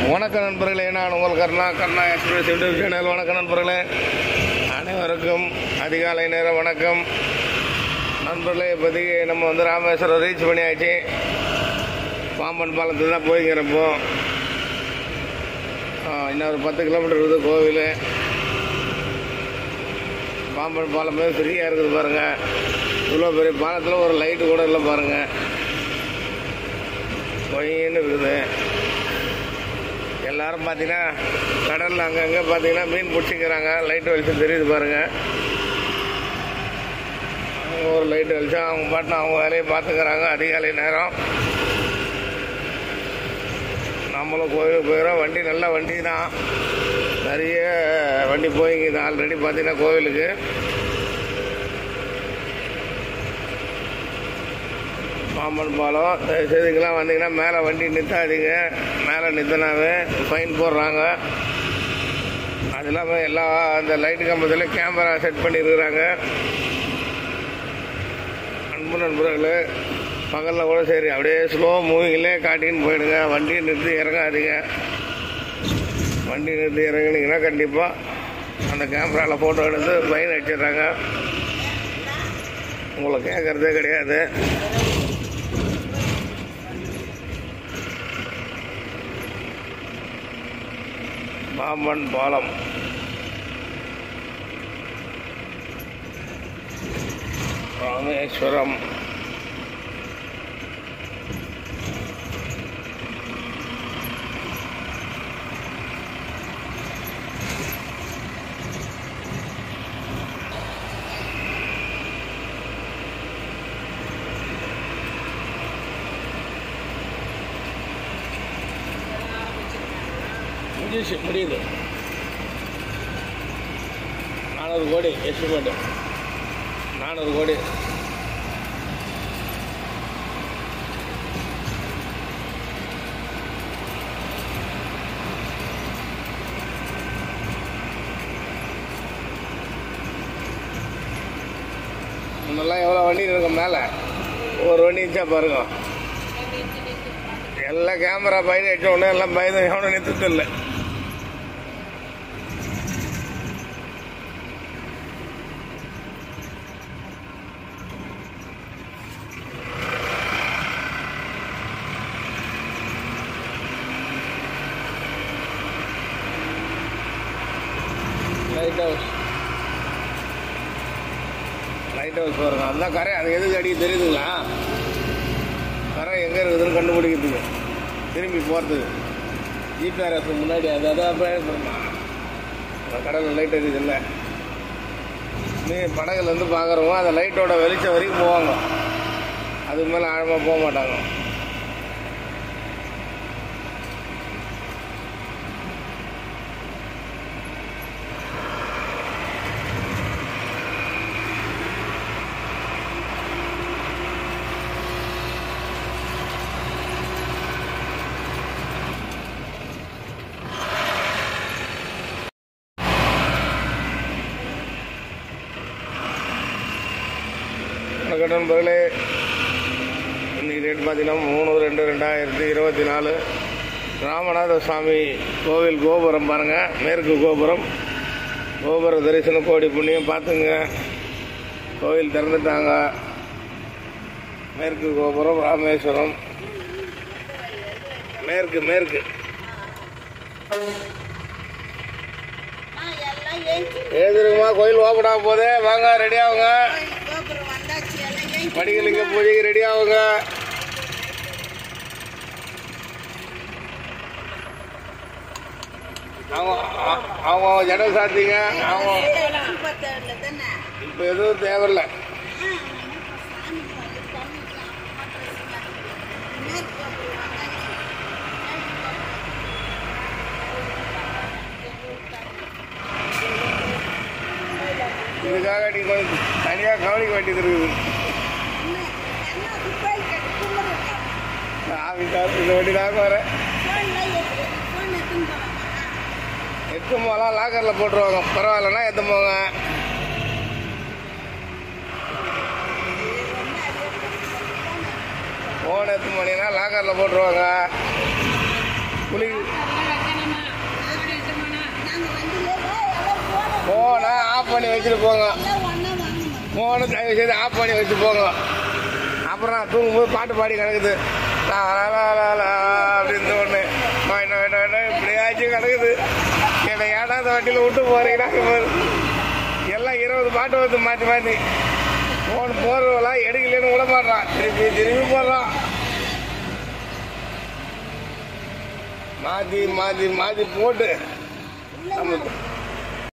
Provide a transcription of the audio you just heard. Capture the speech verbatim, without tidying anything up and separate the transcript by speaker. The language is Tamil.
Speaker 1: வணக்க நண்பர்களே, நான் உங்கள் Karna Karna express YouTube channel. வணக்க நண்பர்களே, அனைவருக்கும் அதிகாலை நேர வணக்கம் நண்பர்களே. இப்போதைக்கு நம்ம வந்து ராமேஸ்வரம் ரீச் பண்ணியாச்சு. பாம்பன் பாலத்தில் தான் போய்க்கிறப்போ இன்னும் ஒரு பத்து கிலோமீட்டர் இருக்குது கோவில். பாம்பன் பாலமே ஃப்ரீயாக இருக்குது பாருங்கள். இவ்வளோ பெரிய பாலத்தில் ஒரு லைட்டு கூட இல்லை பாருங்கள், பொய்ன்னு இருக்குது. எல்லோரும் பார்த்தீங்கன்னா கடலில் அங்கங்கே பார்த்தீங்கன்னா மீன் பிடிச்சிக்கிறாங்க. லைட்டு வெளிச்சம் தெரியுது பாருங்கள். அவங்க ஒரு லைட்டு வெளிச்சம் அவங்க பாட்டினா அவங்க வேலையை பார்த்துக்கிறாங்க. அதிகாலை நேரம் நம்மளும் கோயிலுக்கு போயிடும். வண்டி நல்ல வண்டி தான், நிறைய வண்டி போய்க்குது ஆல்ரெடி பார்த்தீங்கன்னா கோவிலுக்கு. பாம்பன் பாலம் செய்திக்கெல்லாம் வந்தீங்கன்னா மேலே வண்டி நிற்காதீங்க. மேலே நிறுத்தினாவே ஃபைன் போடுறாங்க. அது இல்லாமல் எல்லா அந்த லைட்டு கம்பத்தில் கேமரா செட் பண்ணியிருக்கிறாங்க. அன்பு நண்பர்களே, பகலில் கூட சரி அப்படியே ஸ்லோ மூவிங்லே காட்டின்னு போயிடுங்க. வண்டியை நிறுத்தி இறங்காதீங்க. வண்டி நிறுத்தி இறங்குனீங்கன்னா கண்டிப்பாக அந்த கேமராவில் ஃபோட்டோ எடுத்து ஃபைன் அடிச்சிடுறாங்க. உங்களை கேட்குறதே கிடையாது. பாம்பன் பாலம் ராமேஸ்வரம். முடியுது. நானூறு கோடி எஸ்டிமேட்டு, நானூறு கோடி. முன்னெல்லாம் எவ்வளோ வண்டி இருக்கும் மேலே, ஒரு வண்டி இருந்துச்சா பாருங்க. எல்லாம் கேமரா பயந்து வச்ச உடனே எல்லாம் பயந்து எவனும் நிறுத்தது இல்லை. லைட் ஹவுஸ், லைட் ஹவுஸ் பாருங்க. அதுதான் கரை. அது எதுக்கு அடி தெரியுதுங்களா? கரை எங்கே இருக்குதுன்னு கண்டுபிடிக்கிறதுக்கு, திரும்பி போகிறதுக்கு ஜிபிஆர்எஸ் முன்னாடி அது அதான் பயன்படுமா. கடலில் லைட் இருக்குது இல்லை, நீ படகுலேருந்து பார்க்குறவங்க அந்த லைட்டோட வெளிச்சம் வரைக்கும் போவாங்க. அதுக்கு மேலே ஆழமாக போக மாட்டாங்க. நண்பர்களே, இன்னைக்கு டேட் பார்த்தீங்கன்னா மூணு ரெண்டு ரெண்டாயிரத்தி இருபத்தி நாலு ராமநாத சுவாமி கோவில் கோபுரம் பாருங்கள். மேற்கு கோபுரம். கோபுர தரிசனம் கோடி புண்ணியம் பார்த்துங்க. கோவில் திறந்துட்டாங்க. மேற்கு கோபுரம் ராமேஸ்வரம். மேற்கு மேற்கு ஏதுருக்குமா கோயில் ஓப்பன் ஆக போதே. வாங்க, ரெடி ஆகுங்க. படிக்கலிங்க பூஜைக்கு ரெடி ஆகுங்க. அவங்க அவங்க ஜடம் சாத்திங்க. அவங்க இப்போ எதுவும் தேவையில்லை. இதுக்காக நீ கொஞ்சம் தனியாக கவனிக்க வேண்டியது இருக்குது. இந்த வண்டி தான் வரேன். எட்டு போகலாம், லாக்கரில் போட்டுருவாங்க. பரவாயில்லன்னா எத்து போங்க. ஃபோன் எடுத்து போனீங்கன்னா லாக்கரில் போட்டுருவாங்க. குளி வச்சுட்டு போங்க. ஃபோனை தயவு செய்து ஆஃப் பண்ணி வச்சு போங்க. அப்புறம் நான் தூங்கும்போது பாட்டு பாடி கிடக்குது அப்படின்னு ஒன்று இப்படியாச்சும் கிடக்குது. என்னை ஏடாத வண்டியில் விட்டு போறீங்கன்னா எல்லாம் இருபது பாட்டு வந்து மாற்றி மாற்றி ஃபோன் போடுறவெல்லாம் எடுக்கலன்னு விட மாட்டான். திருப்பி திருப்பி போடுறான். மாற்றி மாற்றி மாற்றி போட்டு நம்ம